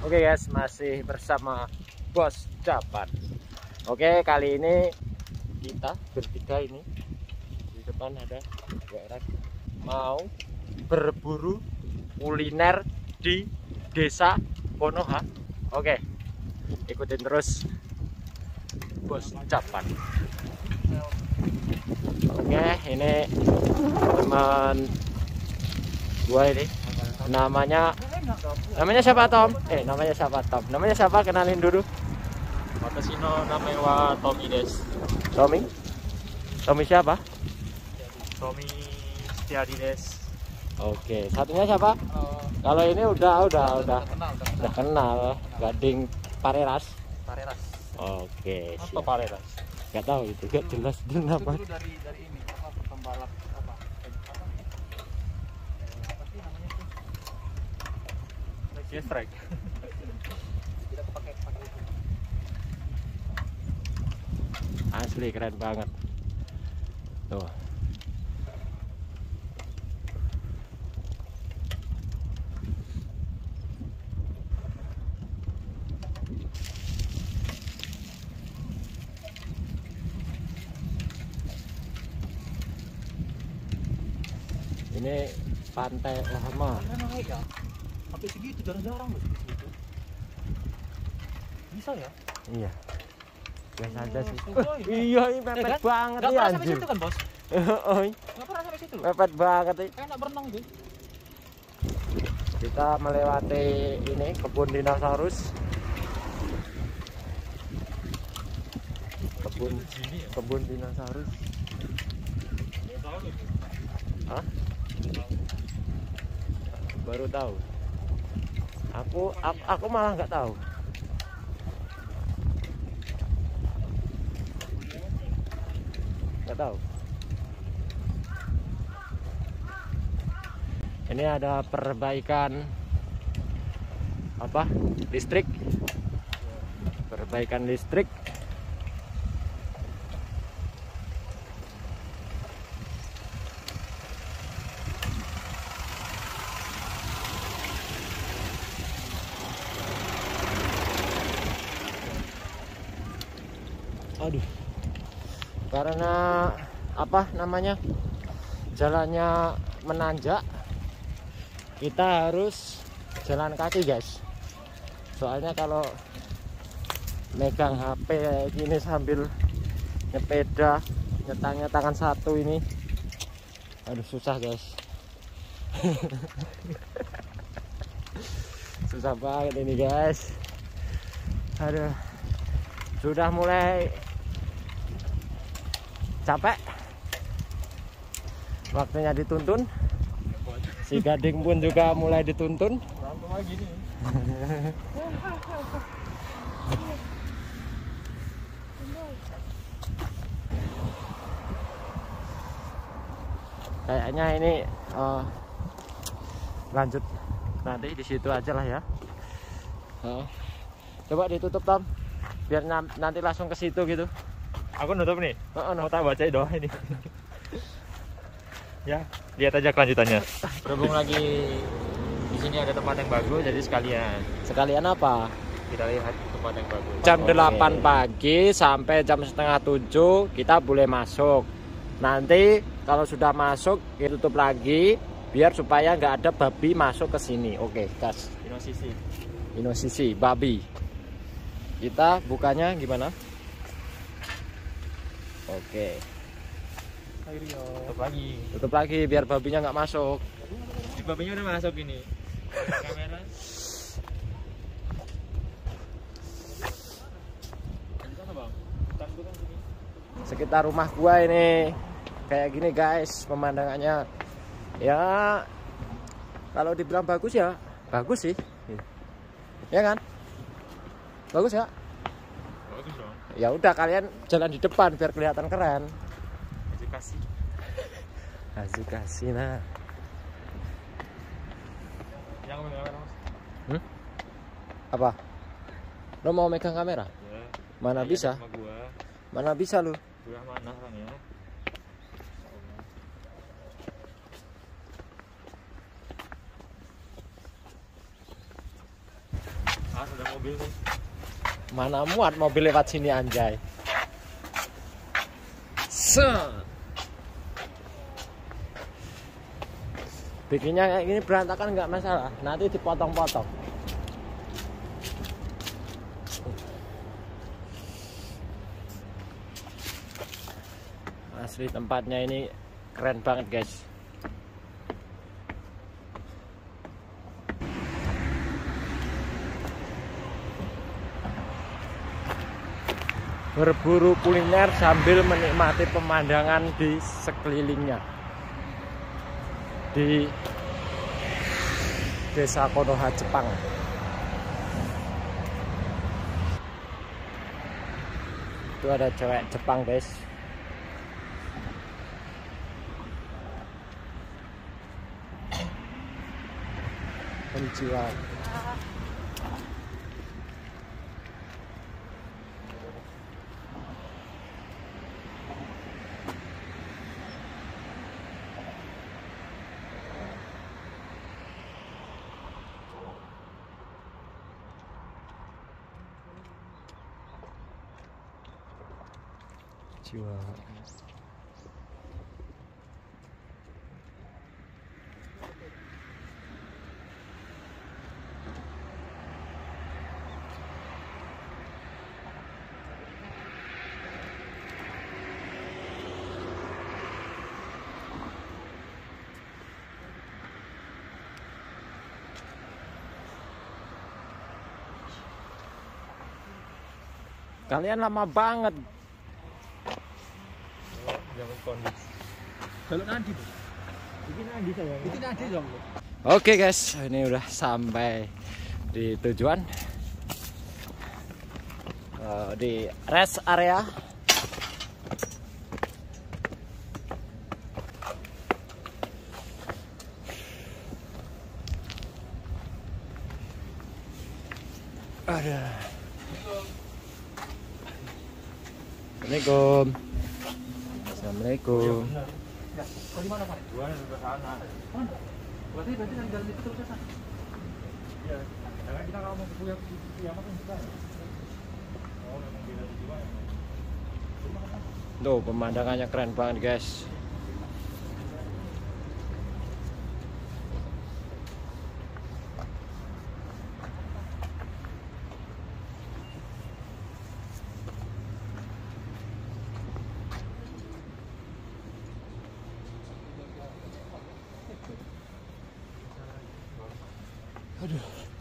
Oke guys, masih bersama Bos Japan. Oke, kali ini kita bertiga ini di depan ada dua orang mau berburu kuliner di Desa Konoha. Oke, ikutin terus Bos Japan. Oke, ini teman gua ini namanya siapa Tom? Namanya siapa Tom? Namanya siapa? Kenalin dulu. Watashi no name wa Tommy desu. Tommy? Tommy siapa? Tommy Setiadi desu. Oke, satunya siapa? Kalau ini udah kenal. Gading Pareras. Pareras. Oke, Apa siap. Pareras? Gak tahu itu, gak jelas itu nama. Dulu dari ini apa pembalap apa sih namanya itu? Strike. Tidak pakai itu. Asli keren banget. Tuh. Ini pantai lama. Ya. Sampai segitu jarang-jarang loh segitu. Bisa ya? Iya. Biasa aja sih. Oh, Iya, ini mepet kan? banget Gak ya pernah sampai anjir. situ kan bos? Oh, Gak pernah sampai situ loh. mepet banget ini. Kayak nak berenang tuh. Kita melewati ini kebun dinosaurus. Kebun dinosaurus. Hah? Baru tahu. Aku malah nggak tahu. Nggak tahu. Ini ada perbaikan apa? Listrik. Perbaikan listrik. Aduh, karena apa namanya, jalannya menanjak, kita harus jalan kaki guys. Soalnya kalau megang HP gini sambil nyepeda, nyetangnya tangan satu ini, aduh susah guys. Susah banget ini guys. Aduh, sudah mulai capek, waktunya dituntun. Si Gading pun juga mulai dituntun. Berantem lagi nih. Kayaknya ini lanjut nanti di situ aja lah ya. Coba ditutup Tom, biar nanti langsung ke situ gitu. Aku nutup nih. Oh, Mau tak baca doang ini. Ya, lihat aja kelanjutannya. Berhubung lagi di sini ada tempat yang bagus, jadi sekalian apa? kita lihat tempat yang bagus. Jam Oke. 8 pagi sampai jam setengah 7 kita boleh masuk. Nanti kalau sudah masuk kita tutup lagi biar supaya nggak ada babi masuk ke sini. Oke, gas. Inosisi babi. Kita bukanya gimana? Oke. Tutup lagi biar babinya nggak masuk. Si babinya udah masuk ini. Kamera. Sekitar rumah gua ini kayak gini guys pemandangannya. Ya kalau dibilang bagus ya bagus sih. Ya kan? Bagus ya? Bagus dong. Ya udah kalian jalan di depan biar kelihatan keren. Edukasi. Edukasi nah. Yang kamera Mas. Apa? Lo mau megang kamera? Ya. Mana Iya, bisa? sama gua. Mana bisa lu? Udah mana kan ya? ada mobil nih. Mana muat mobil lewat sini anjay. Bikinnya kayak gini berantakan nggak masalah, nanti dipotong-potong. Asli tempatnya ini keren banget guys. Berburu kuliner sambil menikmati pemandangan di sekelilingnya di Desa Konoha, Jepang. Itu ada cewek Jepang guys. Konnichiwa. Jiwa. Kalian lama banget. Jangan kondisi. Kalau nanti tuh. Bikin nanti sayang. Bikin nanti dong. Oke guys, ini udah sampai di tujuan. Di rest area. Ada. Assalamualaikum. Assalamualaikum. Di mana Pak? Gua di sana. Mana? Berarti nanti jalan itu terus sana. Iya. Jangan kita kalau mau ke Fukuyama kan bisa. Oh, memang beda tujuan. Tuh pemandangannya keren banget guys. Aduh.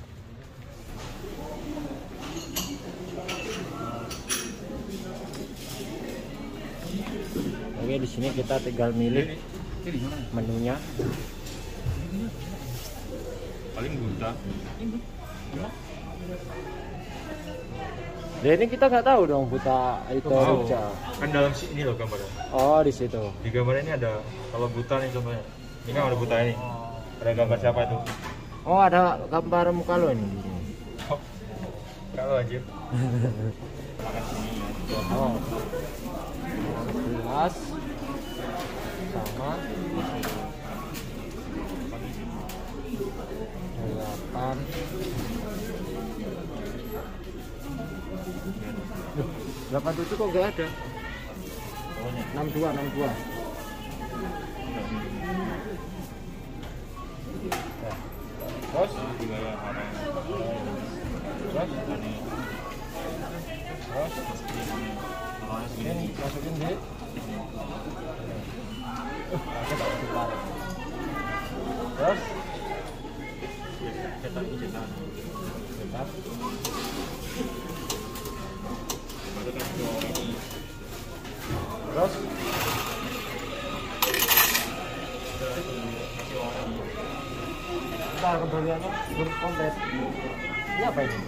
Oke, di sini kita tinggal milih menunya. Paling buta. Ini kita nggak tahu dong buta itu Jogja. Kan dalam ini loh gambarnya. Oh, di situ. Di gambarnya ini ada kalau buta nih contohnya. Ini kan ada buta ini. Ada gambar siapa itu? Oh, ada gambar muka lo ini di sini. Oh, kalau aja. Oh. 11 sama 8. Loh, 87 kok nggak ada? 62. Terus? Ini masukin di. Terus? Cetak. Terus? Ntar kembaliannya berkontes. Ini apa ini?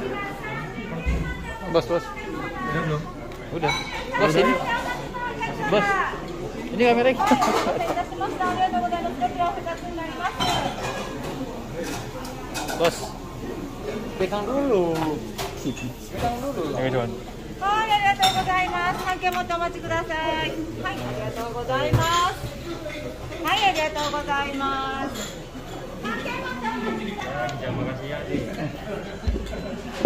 Bos. Udah belum? Udah. Bos ini. Bos. Ini kamera. Bos. Pegang dulu. Oke, Don. はい、ありがとうございます。半券持ってお待ちください。はい、ありがとうございます。はい、ありがとうございます。半券持ってお待ちください。 Terima kasih ya.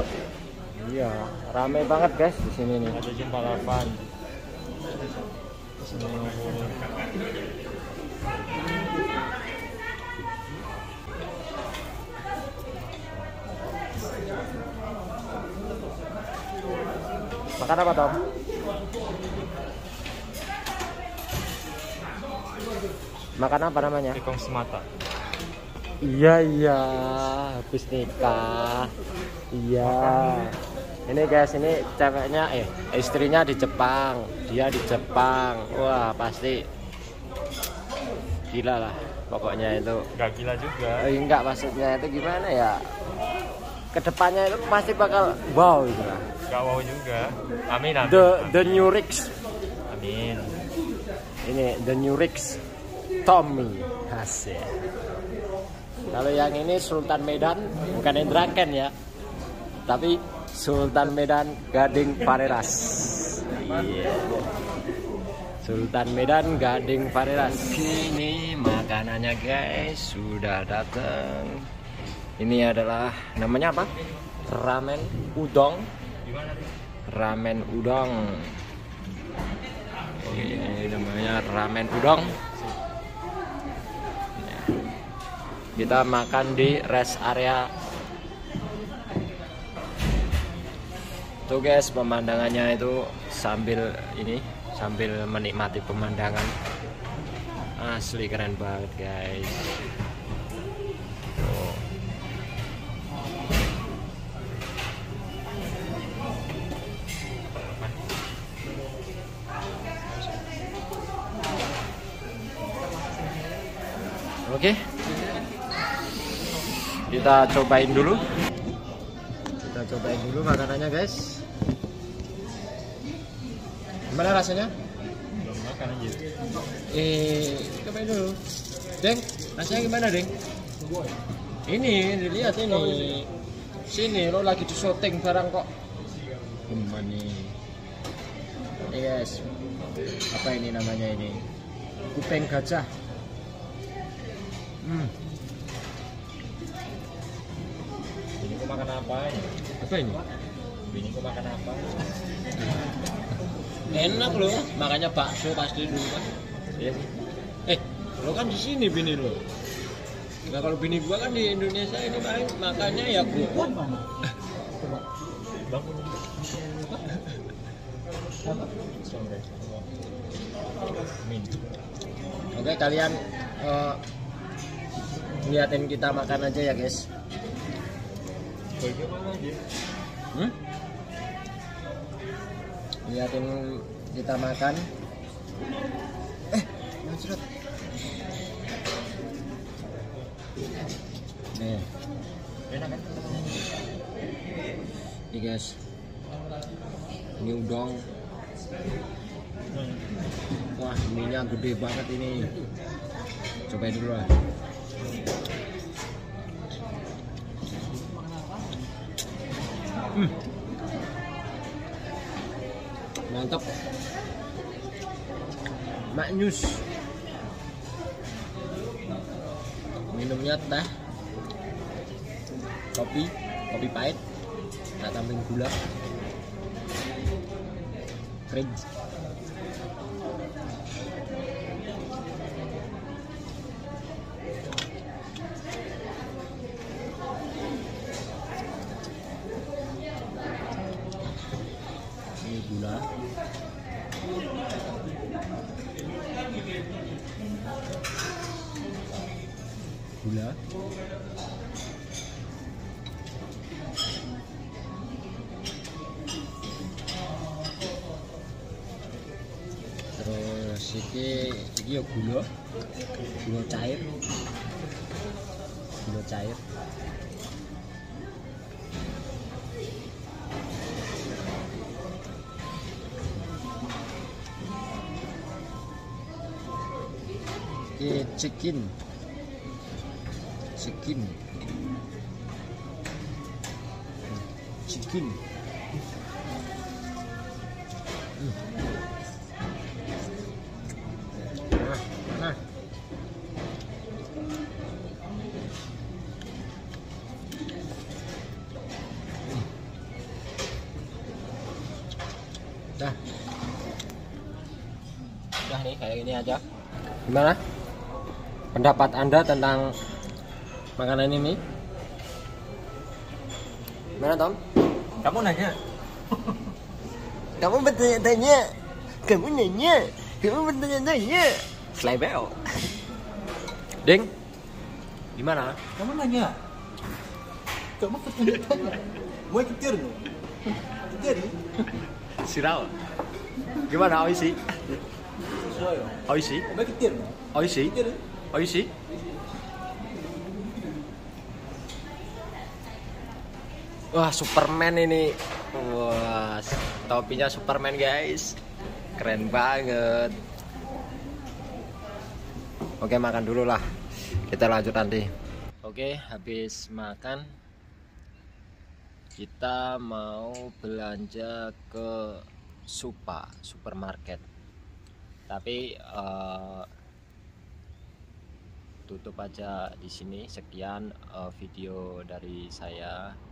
Iya, rame banget guys di sini nih. Ada jam balapan. Makan apa Tom? Makan apa namanya? Tekong semata. Iya, habis nikah. Iya. Ini guys, ini ceweknya istrinya di Jepang, dia di Jepang. Wah, pasti gila lah pokoknya itu. Gak gila juga. Enggak, maksudnya itu gimana ya? Kedepannya itu pasti bakal wow gitu lah. Gak wow juga. Amin, amin. The new Rix. Amin. Ini the new Rix Tommy hasil. Kalau yang ini Sultan Medan, bukan Indra Ken ya, tapi Sultan Medan Gading Pareras. Iya. Sultan Medan Gading Pareras. Ini makanannya guys sudah datang. Ini adalah namanya apa? Ramen udang. Ramen udang. Ini namanya ramen udang. Kita makan di rest area. Tuh guys, pemandangannya itu sambil menikmati pemandangan. Asli keren banget guys. Tuh. Oke. Kita cobain dulu. Kita cobain dulu makanannya guys. Gimana rasanya? Makan aja. Cobain dulu. Deng, rasanya gimana, Deng? Ini dilihat ini. Sini lo lagi di syuting barang kok. Gimana nih? Ini guys. Apa ini namanya ini? Kupeng gajah. Ini kau makan apa ini? Apa ini? Ini kau makan apa? Enak loh, makanya bakso pasti dulu kan. Iya sih. Lo kan di sini bini lo. Nah kalau bini gua kan di Indonesia ini paling makannya ya gua. Bangun. Amin. Oke, kalian liatin kita makan aja ya guys. Bagaimana aja? Liatin kita makan. Macet. Nih. Enak kan? Nih guys. Ini udang. Wah, minyak gede banget ini. Cobain dulu lah. Mantap. Maknyus. Minumnya teh, kopi pahit, tak tambahin gula, cringe. Ini gula. Gula. Terus iki ya gula cair. Gula cair. Ini chicken. Nah. kayak gini aja. Gimana pendapat Anda tentang makanan ini? Gimana Tom? Kamu nanya. Kamu bertanya-tanya. Kamu nanya. Kamu bertanya-tanya. Slebel. Ding. Gimana? Kamu nanya. Kamu bertanya-tanya. Mau ketir no? Ketir. Sirao. Gimana Oishi? Sesuai. Oishi? Mau ketir no? Oishi? Ketir. Oishi? Wah, Superman ini. Wah, topinya Superman, guys. Keren banget. Oke, makan dulu lah. Kita lanjut nanti. Oke, habis makan kita mau belanja ke supermarket. Tapi tutup aja di sini. Sekian video dari saya.